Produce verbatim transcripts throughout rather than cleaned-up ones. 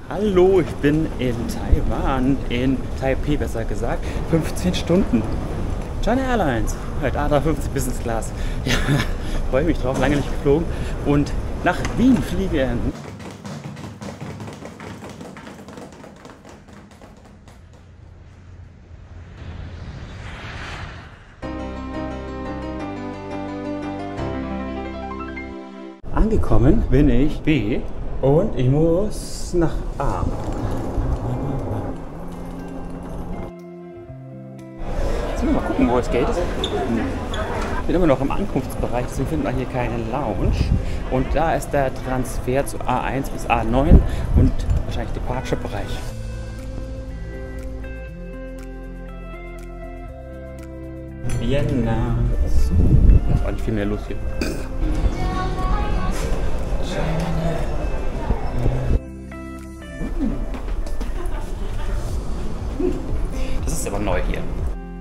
Hallo, ich bin in Taiwan, in Taipei besser gesagt, fünfzehn Stunden. China Airlines, halt A drei fünfzig Business Class. Ja, freue mich drauf, lange nicht geflogen und nach Wien fliegen. Angekommen bin ich B und ich muss nach A. Jetzt müssen wir mal gucken, wo das Gate ist. Ich bin immer noch im Ankunftsbereich, deswegen findet man hier keine Lounge. Und da ist der Transfer zu A eins bis A neun und wahrscheinlich Departure-Bereich. Vienna. Da ist auch nicht viel mehr los hier. Das ist aber neu hier.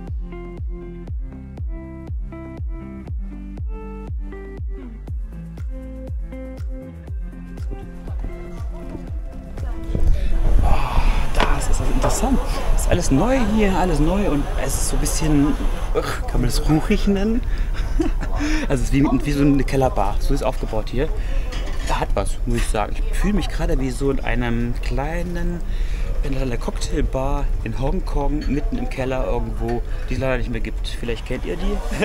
Oh, das ist also interessant. Das ist alles neu hier, alles neu und es ist so ein bisschen, kann man das ruchig nennen? Also es ist wie, wie so eine Kellerbar, so ist es aufgebaut hier. Da hat was, muss ich sagen. Ich fühle mich gerade wie so in einem kleinen, in einer Cocktailbar in Hongkong, mitten im Keller irgendwo, die es leider nicht mehr gibt. Vielleicht kennt ihr die?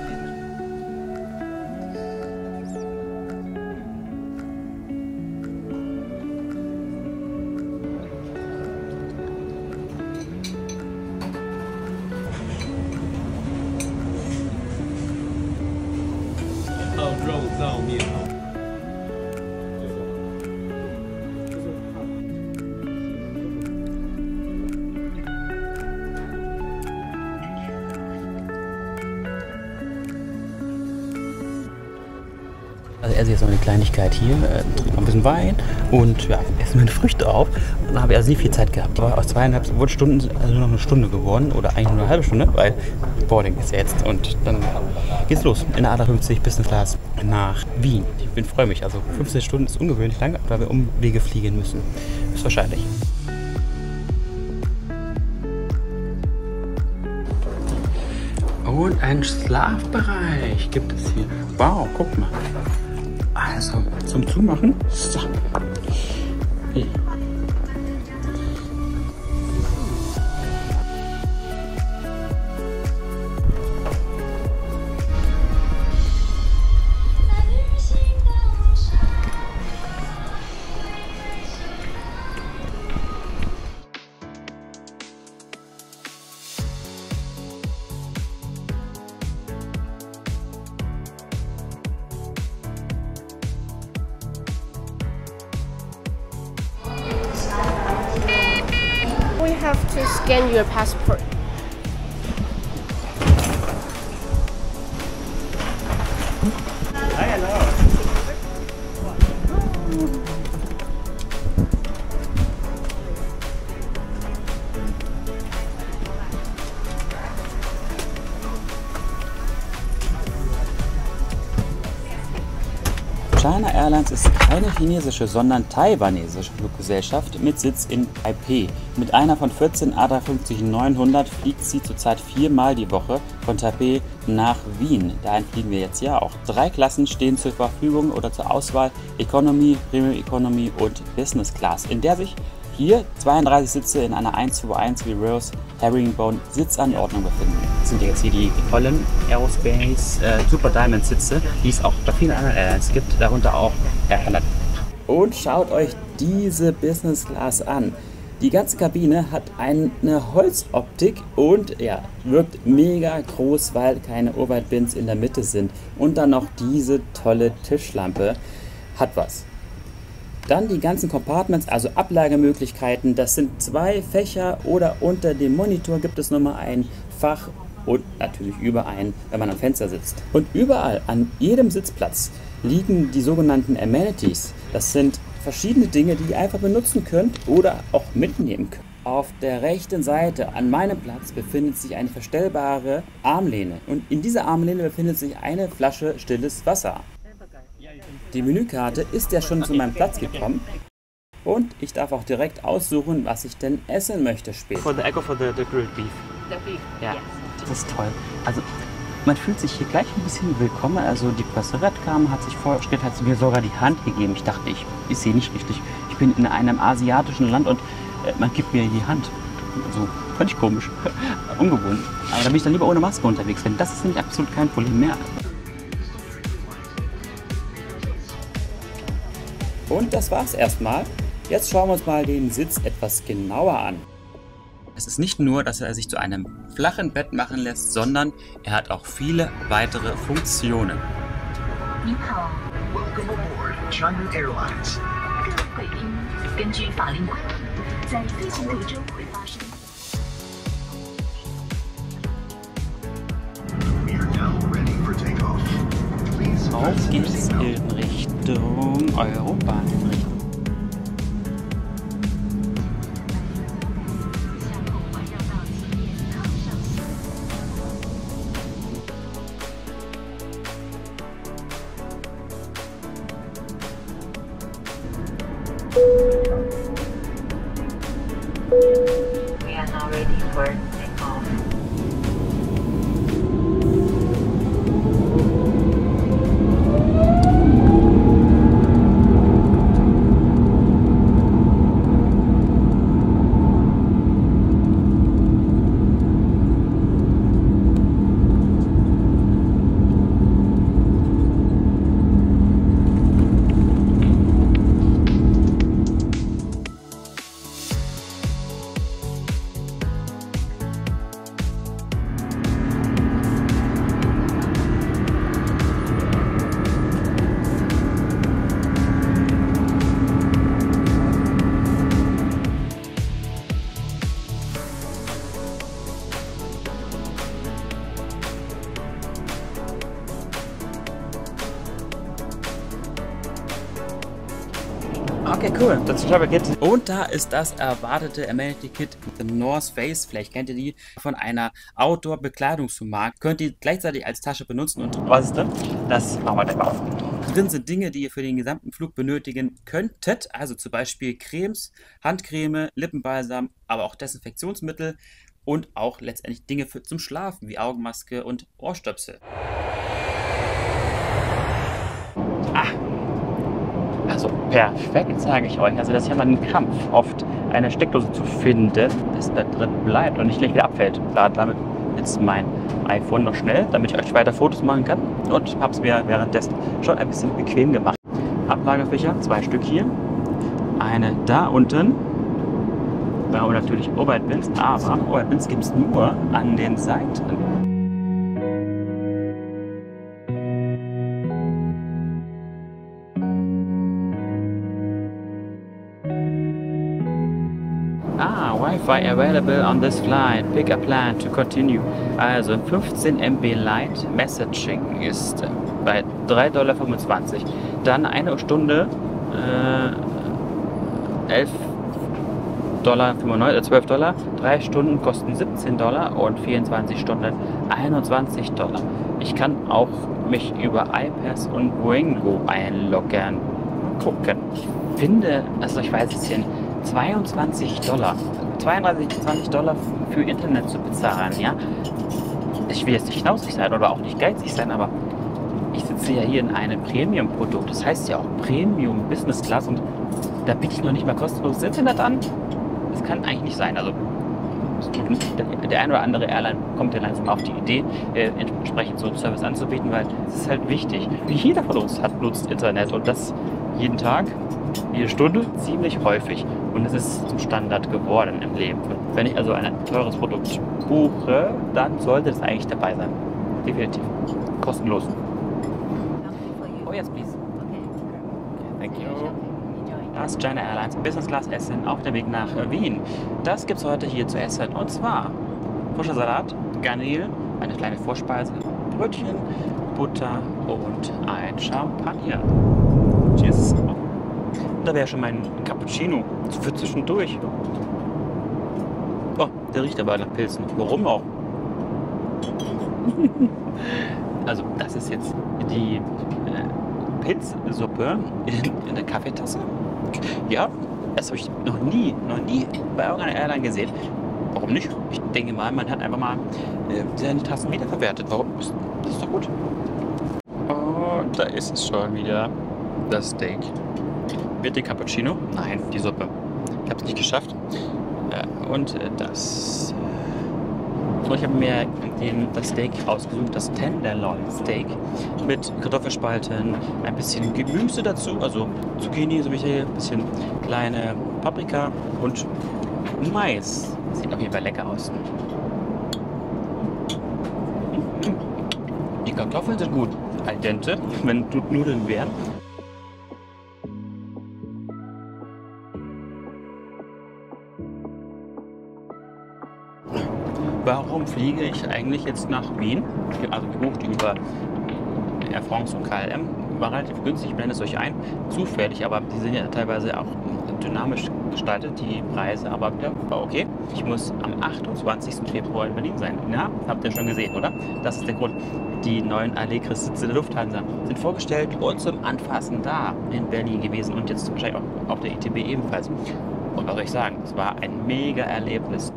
Also esse jetzt noch eine Kleinigkeit hier, äh, trinke noch ein bisschen Wein und ja, esse meine Früchte auf. Und dann habe ich also nicht viel Zeit gehabt. Aber aus zweieinhalb Stunden also nur noch eine Stunde geworden oder eigentlich nur eine halbe Stunde, weil Boarding ist ja jetzt und dann geht's los in der A drei fünfzig Business Class nach Wien. Ich bin freue mich, also fünfzehn Stunden ist ungewöhnlich lang, weil wir Umwege fliegen müssen. Ist wahrscheinlich. Und einen Schlafbereich gibt es hier. Wow, guck mal. Also zum Zumachen. So. Hey. We have to scan your passport. Hi, hello. China Airlines ist keine chinesische, sondern taiwanesische Fluggesellschaft mit Sitz in Taipei. Mit einer von vierzehn A drei fünfzig neunhundert fliegt sie zurzeit viermal die Woche von Taipei nach Wien. Dahin fliegen wir jetzt ja auch. Drei Klassen stehen zur Verfügung oder zur Auswahl: Economy, Premium Economy und Business Class, in der sich hier zweiunddreißig Sitze in einer eins zwei eins wie Rose Herringbone Sitzanordnung befinden. Das sind jetzt hier die tollen Aerospace äh, Super Diamond Sitze, die es auch bei vielen anderen Airlines gibt, darunter auch Air Canada. Und schaut euch diese Business Class an. Die ganze Kabine hat eine Holzoptik und ja, wirkt mega groß, weil keine Overhead Bins in der Mitte sind. Und dann noch diese tolle Tischlampe. Hat was. Dann die ganzen Compartments, also Ablagemöglichkeiten. Das sind zwei Fächer oder unter dem Monitor gibt es nochmal ein Fach und natürlich über einen, wenn man am Fenster sitzt. Und überall, an jedem Sitzplatz, liegen die sogenannten Amenities. Das sind verschiedene Dinge, die ihr einfach benutzen könnt oder auch mitnehmen könnt. Auf der rechten Seite an meinem Platz befindet sich eine verstellbare Armlehne. Und in dieser Armlehne befindet sich eine Flasche stilles Wasser. Die Menükarte ist ja schon zu meinem Platz gekommen. Und ich darf auch direkt aussuchen, was ich denn essen möchte später. For the Echo for the, the grilled beef. The beef. Ja, Yes. das ist toll. Also man fühlt sich hier gleich ein bisschen willkommen. Also die Presserette kam, hat sich vorgestellt, hat sie mir sogar die Hand gegeben. Ich dachte, ich, ich sehe nicht richtig. Ich bin in einem asiatischen Land und äh, man gibt mir die Hand. Also völlig komisch, ungewohnt. Aber da bin ich dann lieber ohne Maske unterwegs, denn das ist nämlich absolut kein Problem mehr. Und das war's erstmal. Jetzt schauen wir uns mal den Sitz etwas genauer an. Es ist nicht nur, dass er sich zu einem flachen Bett machen lässt, sondern er hat auch viele weitere Funktionen. Welcome aboard China Airlines. We are now ready for takeoff. Please Auf fasten your geht's seatbelt. in Richtung Europa. We are now ready for takeoff. Okay, cool. Das Travel Kit. Und da ist das erwartete Amenity Kit The North Face. Vielleicht kennt ihr die von einer Outdoor-Bekleidungsmarke. Könnt ihr gleichzeitig als Tasche benutzen. Und was ist drin? Das machen wir gleich mal auf. Drin sind Dinge, die ihr für den gesamten Flug benötigen könntet. Also zum Beispiel Cremes, Handcreme, Lippenbalsam, aber auch Desinfektionsmittel und auch letztendlich Dinge für, zum Schlafen, wie Augenmaske und Ohrstöpsel. Ah! Also perfekt, sage ich euch. Also das ist ja mal ein Kampf, oft eine Steckdose zu finden, dass da drin bleibt und nicht gleich wieder abfällt. Klar, damit jetzt mein iPhone noch schnell, damit ich euch weiter Fotos machen kann und habe es mir währenddessen schon ein bisschen bequem gemacht. Ablagefächer, zwei Stück hier, eine da unten. Ja, und natürlich Overhead-Bins, aber Overhead-Bins gibt es nur an den Seiten. Ah, Wi-Fi available on this flight. Pick a plan to continue. Also fünfzehn Megabyte Light Messaging ist bei drei Komma fünfundzwanzig Dollar. Dann eine Stunde äh, elf Komma fünfundneunzig Dollar, zwölf Dollar. Drei Stunden kosten siebzehn Dollar und vierundzwanzig Stunden einundzwanzig Dollar. Ich kann auch mich über iPass und Wingo einloggen. Gucken. Ich finde, also ich weiß es hier nicht. zweiundzwanzig Dollar, zweiunddreißig, zwanzig Dollar für Internet zu bezahlen, ja. Ich will jetzt nicht knausrig sein oder auch nicht geizig sein, aber ich sitze ja hier in einem Premium-Produkt. Das heißt ja auch Premium Business Class und da biete ich noch nicht mal kostenloses Internet an. Das kann eigentlich nicht sein. Also der, der ein oder andere Airline kommt ja langsam auf die Idee, äh, entsprechend so einen Service anzubieten, weil es ist halt wichtig. Jeder von uns hat nutzt Internet und das jeden Tag, jede Stunde, ziemlich häufig. Und es ist zum Standard geworden im Leben. Wenn ich also ein teures Produkt buche, dann sollte es eigentlich dabei sein. Definitiv. Kostenlos. Oh yes, please. Thank you. Das ist China Airlines Business Class Essen auf dem Weg nach Wien. Das gibt es heute hier zu essen. Und zwar frischer Salat, Garnelen, eine kleine Vorspeise, Brötchen, Butter und ein Champagner. Cheers. Und da wäre schon mein Cappuccino für zwischendurch. Oh, der riecht aber nach Pilzen. Warum auch? Also, das ist jetzt die äh, Pilzsuppe in, in der Kaffeetasse. Ja, Das habe ich noch nie, noch nie bei irgendeiner Airline gesehen. Warum nicht? Ich denke mal, man hat einfach mal äh, seine Tassen wiederverwertet. Warum? Das ist doch gut. Oh, da ist es schon wieder. Das Steak. Bitte Cappuccino? Nein, die Suppe. Ich habe es nicht geschafft. Äh, und äh, das... So, ich habe mir den, das Steak ausgesucht, das Tenderloin Steak mit Kartoffelspalten, ein bisschen Gemüse dazu, also Zucchini, so wie hier, ein bisschen kleine Paprika und Mais. Sieht auf jeden Fall lecker aus. Die Kartoffeln sind gut, al dente, wenn Nudeln wären. Warum fliege ich eigentlich jetzt nach Wien? Also gebucht über Air France und K L M. War relativ günstig, ich blende es euch ein. Zufällig, aber die sind ja teilweise auch dynamisch gestaltet, die Preise. Aber ja, war okay. Ich muss am achtundzwanzigsten Februar in Berlin sein. Na, habt ihr schon gesehen, oder? Das ist der Grund. Die neuen Allegris-Sitze der Lufthansa sind vorgestellt und zum Anfassen da in Berlin gewesen. Und jetzt wahrscheinlich auch auf der I T B ebenfalls. Und was soll ich sagen? Es war ein mega Erlebnis.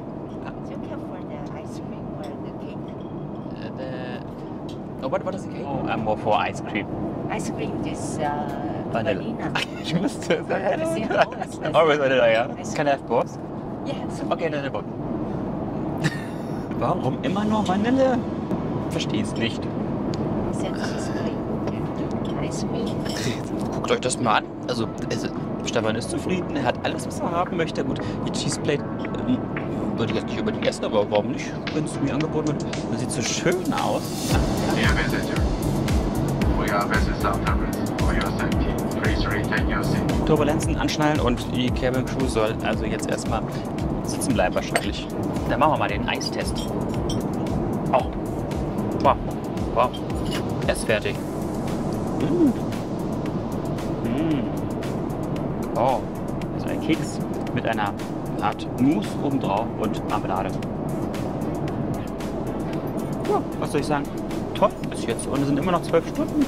Oh, what, what is the cake? Oh, I'm more for ice cream. Ice cream is uh, Vanilla. vanilla. Ich musste sagen. Vanilla. Always vanilla, ja. Can I have both? Yes. Okay, dann both. Warum immer nur Vanille? Versteh's nicht. Ice cream. Ice cream. Guckt euch das mal an. Also, also Stefan ist zufrieden. Er hat alles, was er haben möchte. Gut, die Cheeseplate ähm, würde ich jetzt nicht unbedingt essen, aber warum nicht? Wenn es mir angeboten wird. Das sieht so schön aus. Dear visitor, we are business afterwards. For your safety, please retake your seat. Turbulenzen anschnallen und die Cabin Crew soll also jetzt erstmal sitzen bleiben wahrscheinlich. Dann machen wir mal den Eistest. Oh. Wow. Wow. Er ist fertig. Mm. Mm. Oh. Also ein Keks mit einer Art Mousse obendrauf und Marmelade. Ja, was soll ich sagen? Toll bis jetzt. Und es sind immer noch zwölf Stunden.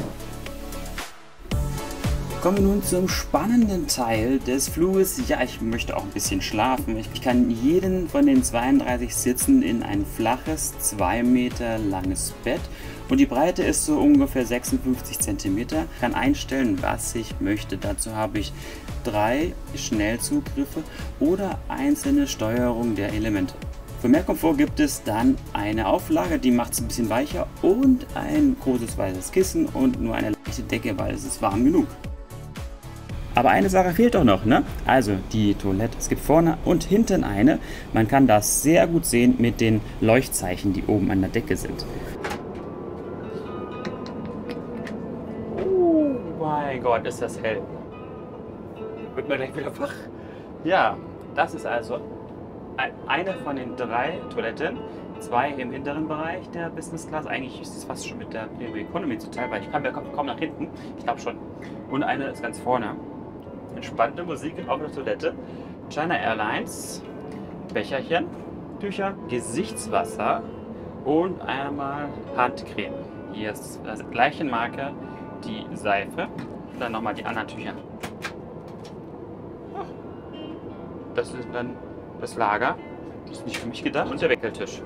Kommen wir nun zum spannenden Teil des Fluges. Ja, ich möchte auch ein bisschen schlafen. Ich kann jeden von den zweiunddreißig Sitzen in ein flaches, zwei Meter langes Bett. Und die Breite ist so ungefähr sechsundfünfzig Zentimeter. Ich kann einstellen, was ich möchte. Dazu habe ich drei Schnellzugriffe oder einzelne Steuerung der Elemente. Für mehr Komfort gibt es dann eine Auflage, die macht es ein bisschen weicher und ein großes weißes Kissen und nur eine leichte Decke, weil es ist warm genug. Aber eine Sache fehlt doch noch, ne? Also die Toilette. Es gibt vorne und hinten eine. Man kann das sehr gut sehen mit den Leuchtzeichen, die oben an der Decke sind. Oh mein Gott, ist das hell. Wird man gleich wieder wach? Ja, das ist also eine von den drei Toiletten. Zwei im hinteren Bereich der Business Class. Eigentlich ist es fast schon mit der Premium Economy zu teilen, weil ich kann ja kaum nach hinten. Ich glaube schon. Und eine ist ganz vorne. Entspannte Musik auf der Toilette. China Airlines. Becherchen, Tücher, Gesichtswasser und einmal Handcreme. Hier ist der gleichen Marke die Seife. Dann nochmal die anderen Tücher. Das ist dann das Lager. Das ist nicht für mich gedacht. Und der Wickeltisch.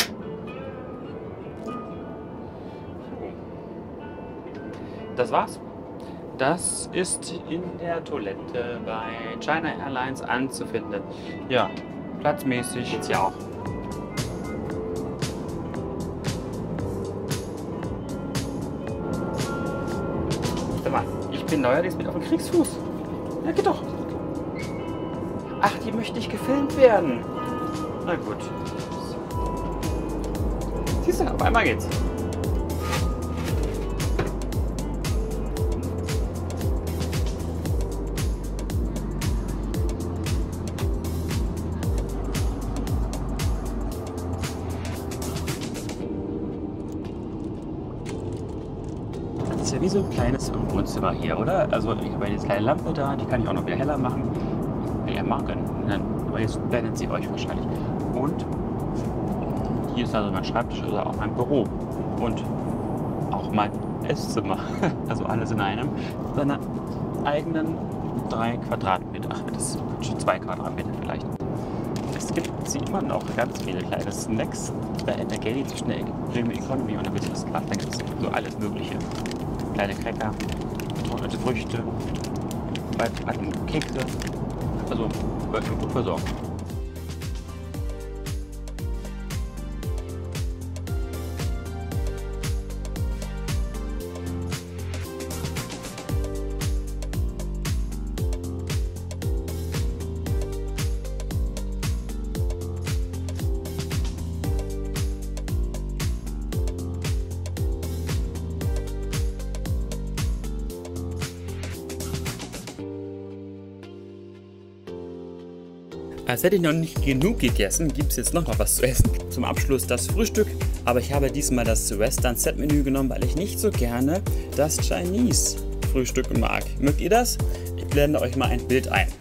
Das war's. Das ist in der Toilette bei China Airlines anzufinden. Ja, platzmäßig geht's ja auch. Warte mal, ich bin neuerdings mit auf dem Kriegsfuß. Ja, geht doch. Ach, die möchte nicht gefilmt werden. Na gut. Siehst du, auf einmal geht's. Das ist ja wie so ein kleines Wohnzimmer hier, oder? Also ich habe eine kleine Lampe da, die kann ich auch noch wieder heller machen. Ja, machen können. Aber jetzt blendet sie euch wahrscheinlich. Und hier ist also mein Schreibtisch oder auch mein Büro. Und auch mein Esszimmer. Also alles in einem. Seiner eigenen drei Quadratmeter. Ach, das sind zwei Quadratmeter vielleicht. Es gibt sie immer noch ganz viele kleine Snacks. Da in der Galley zwischen der Premium Economy und der Business Class. Da gibt es so alles Mögliche. Kleine Cracker, getrocknete Früchte, Kekse. Also wird gut versorgt. Als hätte ich noch nicht genug gegessen, gibt es jetzt noch mal was zu essen. Zum Abschluss das Frühstück, aber ich habe diesmal das Western Set Menü genommen, weil ich nicht so gerne das Chinese Frühstück mag. Mögt ihr das? Ich blende euch mal ein Bild ein.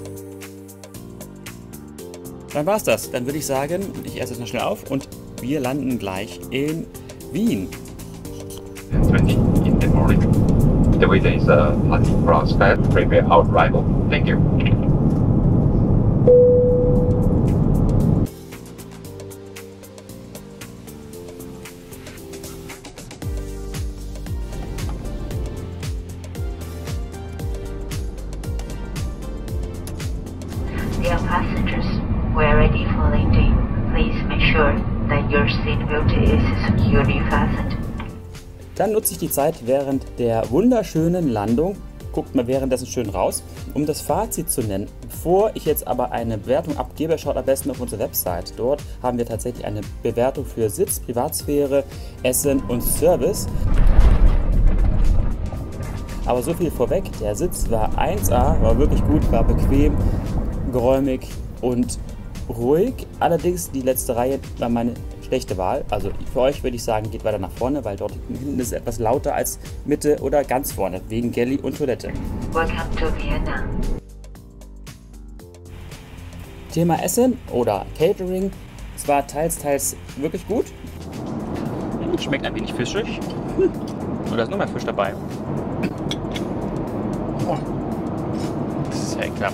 Dann war's das. Dann würde ich sagen, ich esse es noch schnell auf und wir landen gleich in Wien. twenty in the morning. The waiter is a Lucky Cross. Prepare our arrival. Thank you. Dear passengers, we are ready for landing. Please make sure that your seatbelt is securely fastened. Dann nutze ich die Zeit während der wunderschönen Landung, guckt mal währenddessen schön raus, um das Fazit zu nennen. Bevor ich jetzt aber eine Bewertung abgebe, schaut am besten auf unsere Website. Dort haben wir tatsächlich eine Bewertung für Sitz, Privatsphäre, Essen und Service. Aber so viel vorweg, der Sitz war eins A, war wirklich gut, war bequem, geräumig und ruhig. Allerdings die letzte Reihe war meine schlechte Wahl. Also für euch würde ich sagen, geht weiter nach vorne, weil dort hinten ist es etwas lauter als Mitte oder ganz vorne, wegen Galley und Toilette. Welcome to Vienna. Thema Essen oder Catering, es war teils, teils wirklich gut. Schmeckt ein wenig fischig. Und da ist noch mehr Fisch dabei. Oh. Das ist ja ekelhaft.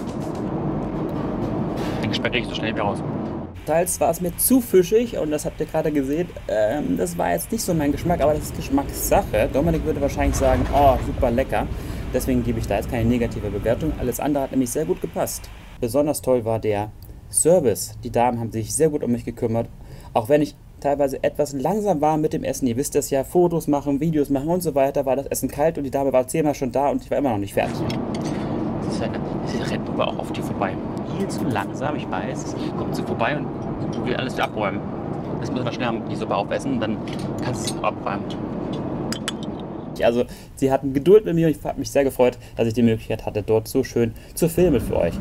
Den Geschmack riecht so schnell wieder raus. Teils war es mir zu fischig und das habt ihr gerade gesehen. Ähm, das war jetzt nicht so mein Geschmack, aber das ist Geschmackssache. Dominik würde wahrscheinlich sagen, oh, super lecker. Deswegen gebe ich da jetzt keine negative Bewertung. Alles andere hat nämlich sehr gut gepasst. Besonders toll war der Service. Die Damen haben sich sehr gut um mich gekümmert. Auch wenn ich teilweise etwas langsam war mit dem Essen. Ihr wisst das ja, Fotos machen, Videos machen und so weiter, war das Essen kalt und die Dame war zehnmal schon da und ich war immer noch nicht fertig. Sie rennt aber auch auf die vorbei. Viel zu langsam, ich weiß. Kommt sie vorbei und will alles abräumen. Das müssen wir schnell die Suppe aufessen, dann kannst du es abräumen. Also, sie hatten Geduld mit mir und ich habe mich sehr gefreut, dass ich die Möglichkeit hatte, dort so schön zu filmen für euch.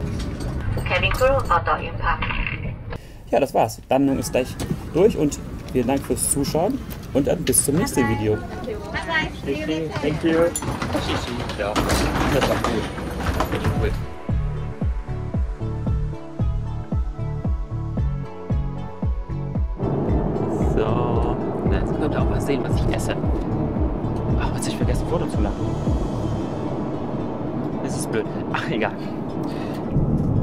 Ja, das war's. Die Landung ist gleich durch und vielen Dank fürs Zuschauen und dann bis zum nächsten Video. Bye bye. See you later. Thank you. Ja, das war cool. Richtig cool. So, jetzt könnt ihr auch mal sehen, was ich esse. Ach, jetzt habe ich vergessen, ein Foto zu machen. Das ist blöd. Ach, egal.